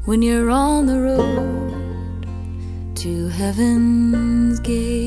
when you're on the road to heaven's gate.